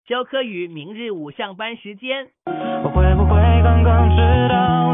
周柯宇明日午上班时间。 我会不会刚刚知道